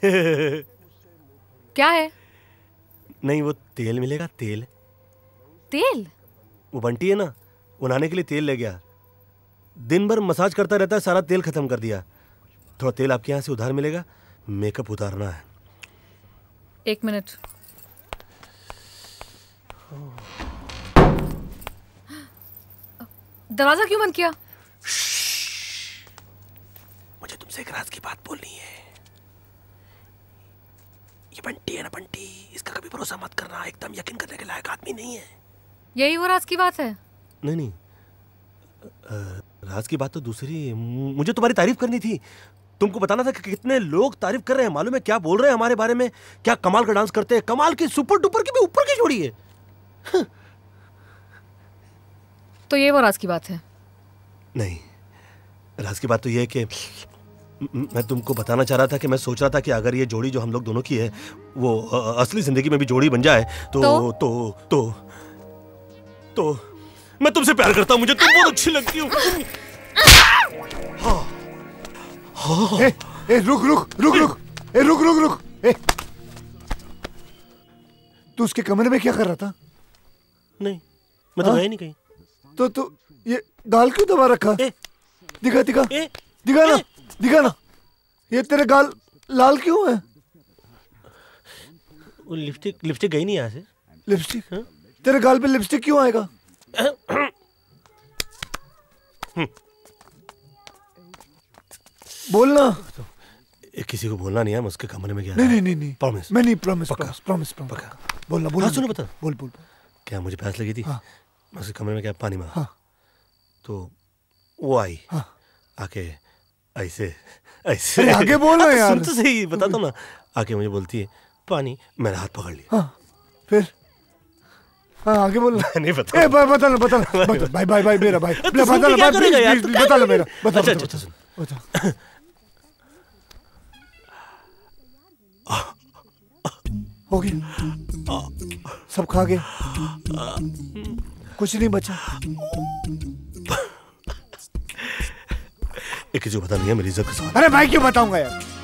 क्या है? नहीं, वो तेल मिलेगा, तेल। तेल? वो बंटी है ना, वो नहाने के लिए तेल ले गया। दिन भर मसाज करता रहता है, सारा तेल खत्म कर दिया। थोड़ा तेल आपके यहाँ से उधार मिलेगा, मेकअप उतारना है। 1 मिनट। दरवाजा क्यों बंद किया? मुझे तुमसे एक राज की बात बोलनी है। ये बंटी है ना, बंटी, इसका कभी भरोसा मत करना, एकदम यकीन करने के लायक आदमी नहीं है। यही वो राज की बात है? नहीं, राज की बात तो दूसरी है। मुझे तुम्हारी तारीफ करनी थी। तुमको बताना था कि कितने लोग तारीफ कर रहे हैं, मालूम है क्या बोल रहे हैं हमारे बारे में, क्या कमाल का डांस करते हैं, कमाल की, सुपर डुपर की भी ऊपर की जोड़ी है। तो ये वो राज की बात है? नहीं, राज की बात तो ये है कि मैं तुमको बताना चाह रहा था कि मैं सोच रहा था कि अगर ये जोड़ी जो हम लोग दोनों की है वो असली जिंदगी में भी जोड़ी बन जाए तो मैं तुमसे प्यार करता हूं, मुझे तुम बहुत अच्छी लगती हो। रुक। तू उसके कमरे में क्या कर रहा था? नहीं, मैं तो गया नहीं कहीं। तो ये गाल क्यों दबा रखा? दिखा ना। ये तेरे गाल लाल क्यों है? वो लिपस्टिक गई नहीं यहाँ से। लिपस्टिक? तेरे गाल पे लिपस्टिक क्यों आएगा? बोलना। किसी को बोलना नहीं है, मैं उसके कमरे में गया। नहीं। प्रॉमिस। मैं नहीं, प्रॉमिस। बोलना। सुनो, बता। बोल। क्या मुझे प्यास लगी थी? हाँ। मैं उसके कमरे में गया, पानी मांगा। हाँ। तो वो आई। हाँ। आके ऐसे अरे आगे बोल ना यार। सुन तो सही, बताता हूँ ना। आके मुझे बोलती है पानी, मैंने हाथ पकड़ लिया। हाँ, फिर? हाँ, आगे बोल। नहीं बता। बता भाई मेरा भाई। बता मेरा। अच्छा सुन। हो गया, सब खा गए, कुछ नहीं बचा। किसी को पता नहीं है, मेरी इज्जत का सवाल। अरे भाई क्यों बताऊंगा यार।